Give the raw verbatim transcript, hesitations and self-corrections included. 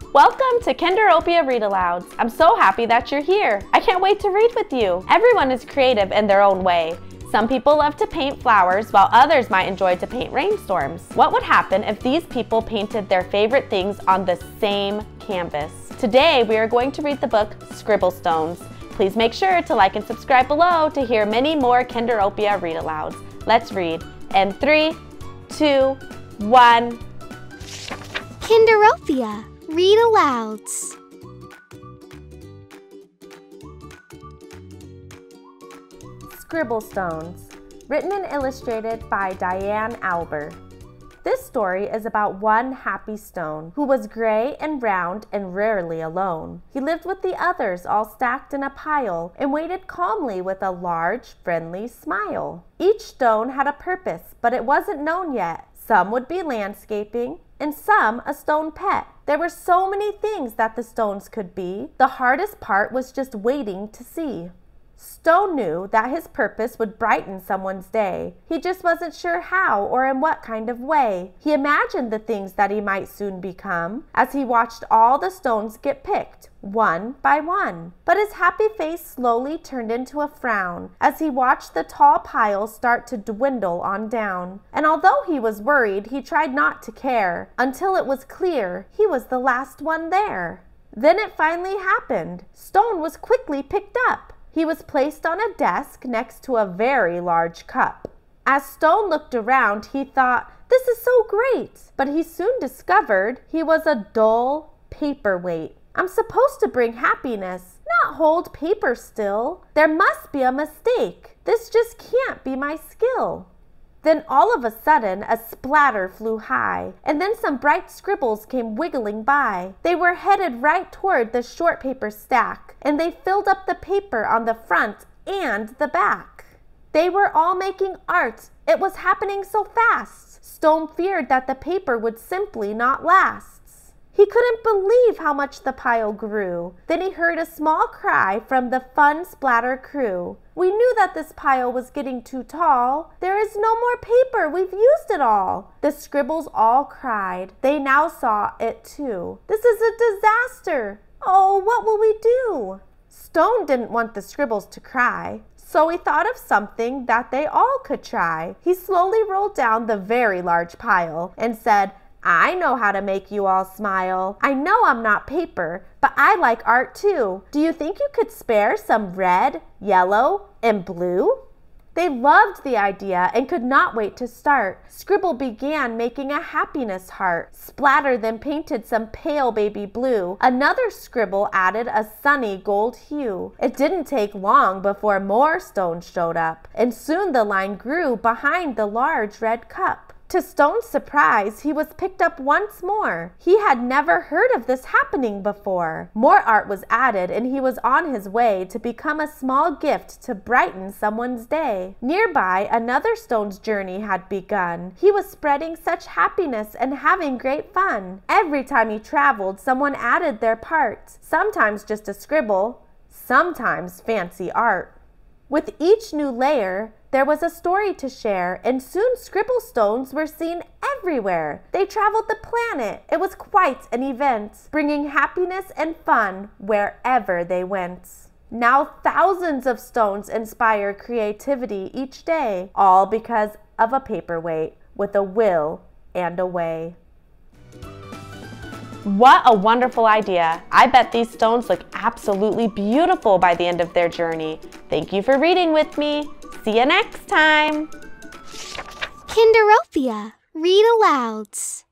Welcome to Kinderopia Read-Alouds. I'm so happy that you're here. I can't wait to read with you. Everyone is creative in their own way. Some people love to paint flowers, while others might enjoy to paint rainstorms. What would happen if these people painted their favorite things on the same canvas? Today, we are going to read the book Scribble Stones. Please make sure to like and subscribe below to hear many more Kinderopia Read-Alouds. Let's read. In three, two, one. Kinderopia Read-Alouds. Scribble Stones, written and illustrated by Diane Alber. This story is about one happy stone who was gray and round and rarely alone. He lived with the others all stacked in a pile and waited calmly with a large, friendly smile. Each stone had a purpose, but it wasn't known yet. Some would be landscaping, and some a stone pet. There were so many things that the stones could be. The hardest part was just waiting to see. Stone knew that his purpose would brighten someone's day. He just wasn't sure how or in what kind of way. He imagined the things that he might soon become as he watched all the stones get picked, one by one. But his happy face slowly turned into a frown as he watched the tall pile start to dwindle on down. And although he was worried, he tried not to care until it was clear he was the last one there. Then it finally happened. Stone was quickly picked up. He was placed on a desk next to a very large cup. As Stone looked around, he thought, "This is so great!" But he soon discovered he was a dull paperweight. "I'm supposed to bring happiness, not hold paper still. There must be a mistake. This just can't be my skill." Then all of a sudden, a splatter flew high, and then some bright scribbles came wiggling by. They were headed right toward the short paper stack, and they filled up the paper on the front and the back. They were all making art. It was happening so fast. Stone feared that the paper would simply not last. He couldn't believe how much the pile grew. Then he heard a small cry from the Fun Splatter crew. "We knew that this pile was getting too tall. There is no more paper. We've used it all." The scribbles all cried. They now saw it too. "This is a disaster. Oh, what will we do?" Stone didn't want the scribbles to cry, so he thought of something that they all could try. He slowly rolled down the very large pile and said, "I know how to make you all smile. I know I'm not paper, but I like art too. Do you think you could spare some red, yellow, and blue?" They loved the idea and could not wait to start. Scribble began making a happiness heart. Splatter then painted some pale baby blue. Another scribble added a sunny gold hue. It didn't take long before more stones showed up, and soon the line grew behind the large red cup. To Stone's surprise, he was picked up once more. He had never heard of this happening before. More art was added, and he was on his way to become a small gift to brighten someone's day. Nearby, another Stone's journey had begun. He was spreading such happiness and having great fun. Every time he traveled, someone added their part. Sometimes just a scribble, sometimes fancy art. With each new layer, there was a story to share, and soon scribble stones were seen everywhere. They traveled the planet. It was quite an event, bringing happiness and fun wherever they went. Now thousands of stones inspire creativity each day, all because of a paperweight with a will and a way. What a wonderful idea. I bet these stones look absolutely beautiful by the end of their journey. Thank you for reading with me. See you next time. Kinderopia Read-Alouds.